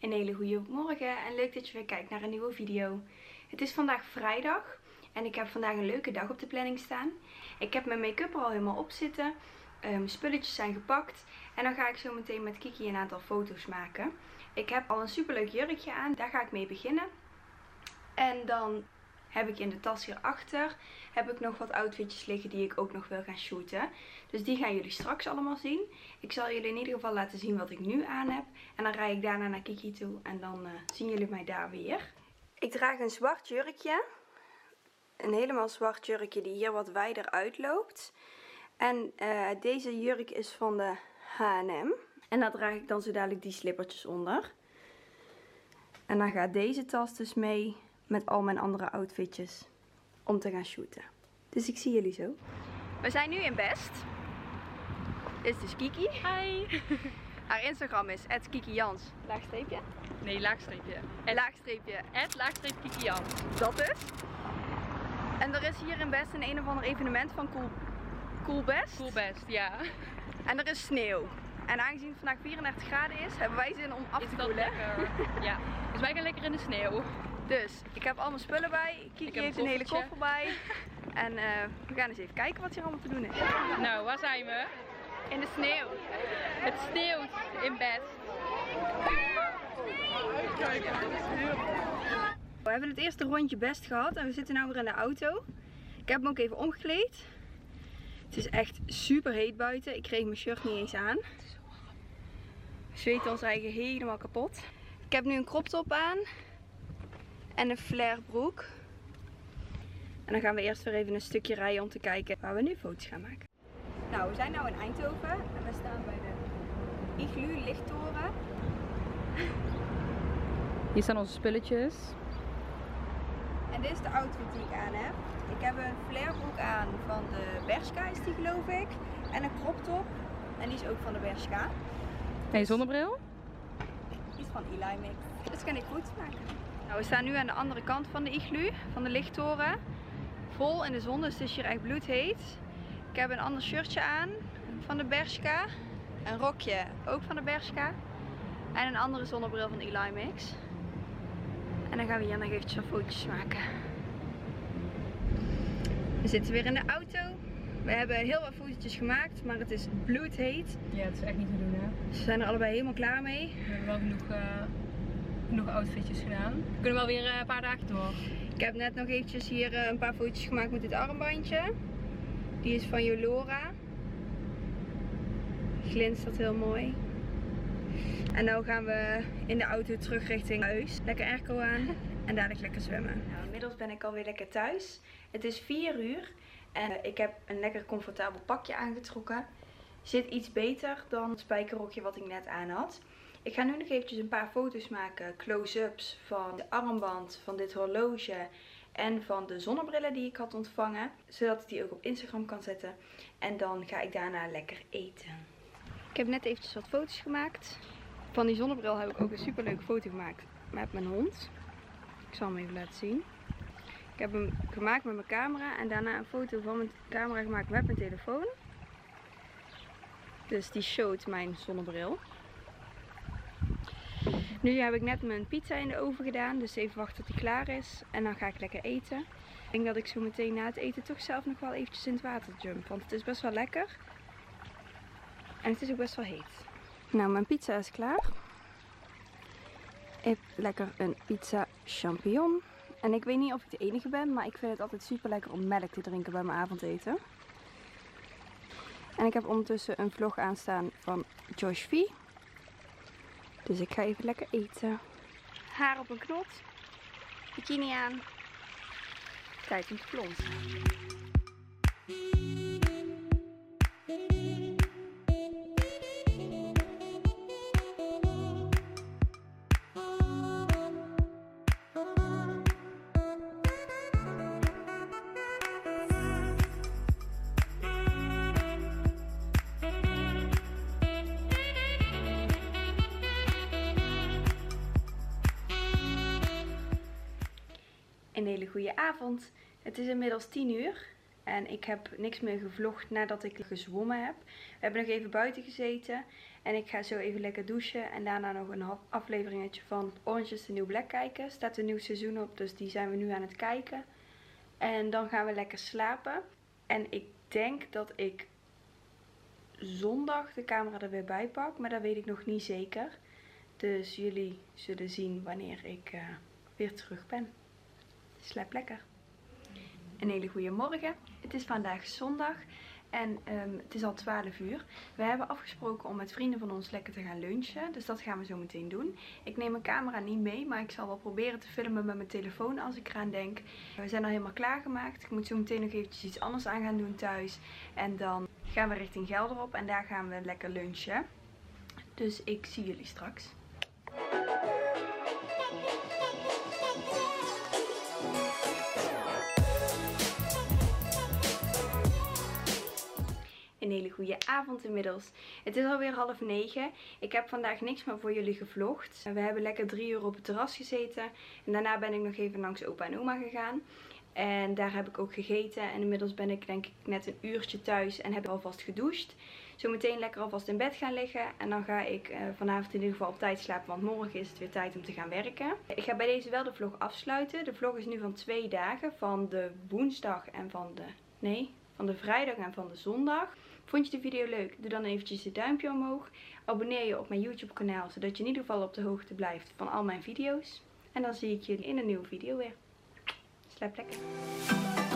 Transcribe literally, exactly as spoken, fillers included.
Een hele goede morgen en leuk dat je weer kijkt naar een nieuwe video. Het is vandaag vrijdag en ik heb vandaag een leuke dag op de planning staan. Ik heb mijn make-up er al helemaal op zitten. Mijn spulletjes zijn gepakt en dan ga ik zo meteen met Kiki een aantal foto's maken. Ik heb al een superleuk jurkje aan, daar ga ik mee beginnen. En dan heb ik in de tas hierachter heb ik nog wat outfitjes liggen die ik ook nog wil gaan shooten. Dus die gaan jullie straks allemaal zien. Ik zal jullie in ieder geval laten zien wat ik nu aan heb. En dan rijd ik daarna naar Kiki toe en dan uh, zien jullie mij daar weer. Ik draag een zwart jurkje. Een helemaal zwart jurkje die hier wat wijder uitloopt. En uh, deze jurk is van de H en M. En daar draag ik dan zo dadelijk die slippertjes onder. En dan gaat deze tas dus mee met al mijn andere outfitjes om te gaan shooten. Dus ik zie jullie zo. We zijn nu in Best. Dit is dus Kiki. Hi. Haar Instagram is at Kiki Jans. Laagstreepje? Nee, laagstreepje. En laagstreepje. At laagstreepje Kiki Jans. Dat is. En er is hier in Best een een of ander evenement van Cool, cool Best. Cool Best, ja. En er is sneeuw. En aangezien het vandaag vierendertig graden is, hebben wij zin om af is te dat koelen. Lekker? Ja. Dus wij gaan lekker in de sneeuw. Dus ik heb al mijn spullen bij. Kiki heeft een, een hele koffer bij. En uh, we gaan eens even kijken wat hier allemaal te doen is. Nou, waar zijn we? In de sneeuw. Het sneeuwt in bed. We hebben het eerste rondje Best gehad en we zitten nu weer in de auto. Ik heb hem ook even omgekleed. Het is echt super heet buiten. Ik kreeg mijn shirt niet eens aan. We zweten ons eigen helemaal kapot. Ik heb nu een crop top aan. En een flare broek. En dan gaan we eerst weer even een stukje rijden om te kijken waar we nu foto's gaan maken. Nou, we zijn nu in Eindhoven en we staan bij de Igloo lichttoren. Hier staan onze spulletjes. En dit is de outfit die ik aan heb. Ik heb een flare broek aan van de Bershka is die geloof ik. En een crop top. En die is ook van de Bershka. En je zonnebril? Die is van Eli Mix. Dus kan ik foto's maken. Nou, we staan nu aan de andere kant van de Igloo, van de lichttoren. Vol in de zon, dus het is hier echt bloedheet. Ik heb een ander shirtje aan van de Bershka. Een rokje, ook van de Bershka. En een andere zonnebril van Eli Mix. En dan gaan we hier nog eventjes wat foto's maken. We zitten weer in de auto. We hebben heel wat fotootjes gemaakt, maar het is bloedheet. Ja, het is echt niet te doen hè. Ze zijn er allebei helemaal klaar mee. We hebben wel genoeg, uh, genoeg outfitjes gedaan. We kunnen wel weer uh, een paar dagen door. Ik heb net nog eventjes hier uh, een paar foto's gemaakt met dit armbandje. Die is van Jolora. Glinstert heel mooi. En nu gaan we in de auto terug richting huis. Lekker airco aan en dadelijk lekker zwemmen. Nou, inmiddels ben ik alweer lekker thuis. Het is vier uur en ik heb een lekker comfortabel pakje aangetrokken. Zit iets beter dan het spijkerrokje wat ik net aan had. Ik ga nu nog eventjes een paar foto's maken, close-ups van de armband, van dit horloge en van de zonnebrillen die ik had ontvangen. Zodat ik die ook op Instagram kan zetten. En dan ga ik daarna lekker eten. Ik heb net eventjes wat foto's gemaakt. Van die zonnebril heb ik ook een super leuke foto gemaakt met mijn hond. Ik zal hem even laten zien. Ik heb hem gemaakt met mijn camera en daarna een foto van mijn camera gemaakt met mijn telefoon. Dus die showt mijn zonnebril. Nu heb ik net mijn pizza in de oven gedaan, dus even wachten tot die klaar is. En dan ga ik lekker eten. Ik denk dat ik zo meteen na het eten toch zelf nog wel eventjes in het water jump, want het is best wel lekker. En het is ook best wel heet. Nou, mijn pizza is klaar. Ik heb lekker een pizza champignon. En ik weet niet of ik de enige ben, maar ik vind het altijd super lekker om melk te drinken bij mijn avondeten. En ik heb ondertussen een vlog aanstaan van Josh V. Dus ik ga even lekker eten. Haar op een knot. Bikini aan. Tijd om te plonsen. Een hele goede avond. Het is inmiddels tien uur En ik heb niks meer gevlogd nadat ik gezwommen heb. We hebben nog even buiten gezeten. En ik ga zo even lekker douchen. En daarna nog een afleveringetje van Orange is the New Black kijken. Er staat een nieuw seizoen op, dus die zijn we nu aan het kijken. En dan gaan we lekker slapen. En ik denk dat ik zondag de camera er weer bij pak. Maar dat weet ik nog niet zeker. Dus jullie zullen zien wanneer ik uh, weer terug ben. Slaap lekker. Een hele goede morgen. Het is vandaag zondag. En um, het is al twaalf uur. We hebben afgesproken om met vrienden van ons lekker te gaan lunchen. Dus dat gaan we zo meteen doen. Ik neem mijn camera niet mee. Maar ik zal wel proberen te filmen met mijn telefoon als ik eraan denk. We zijn al helemaal klaargemaakt. Ik moet zo meteen nog eventjes iets anders aan gaan doen thuis. En dan gaan we richting Gelderop. En daar gaan we lekker lunchen. Dus ik zie jullie straks. Een hele goede avond inmiddels. Het is alweer half negen. Ik heb vandaag niks meer voor jullie gevlogd. We hebben lekker drie uur op het terras gezeten. En daarna ben ik nog even langs opa en oma gegaan. En daar heb ik ook gegeten. En inmiddels ben ik denk ik net een uurtje thuis en heb ik alvast gedoucht. Zometeen lekker alvast in bed gaan liggen. En dan ga ik uh, vanavond in ieder geval op tijd slapen. Want morgen is het weer tijd om te gaan werken. Ik ga bij deze wel de vlog afsluiten. De vlog is nu van twee dagen. Van de woensdag en van de... Nee, van de vrijdag en van de zondag. Vond je de video leuk? Doe dan eventjes een duimpje omhoog. Abonneer je op mijn YouTube kanaal. Zodat je in ieder geval op de hoogte blijft van al mijn video's. En dan zie ik jullie in een nieuwe video weer. Slaap lekker.